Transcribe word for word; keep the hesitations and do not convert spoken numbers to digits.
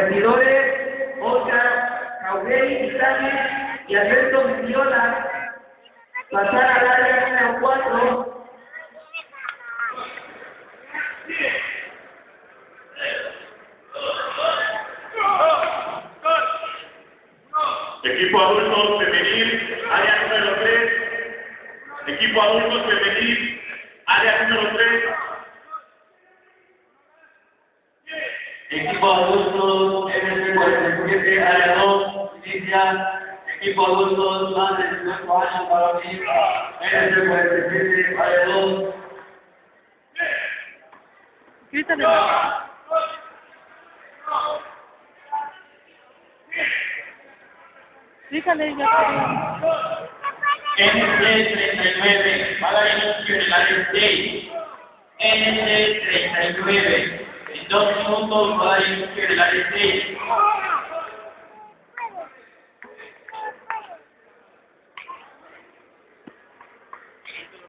Corregidores, Oscar Caugeri Izanes y Alberto Mendiola. Pasar al área número cuatro. Equipo adultos femenil, área número tres. Equipo adultos femenil, área número tres. Equipo adultos M C cuarenta y siete, área dos, inicia. Equipo adultos más de dieciocho años para mí, M C cuarenta y siete, área dos. Grítale. Grítale, ya N C treinta y nueve, va a dar inicio en el área seis. N C treinta y nueve, en dos minutos va a dar inicio en el área seis.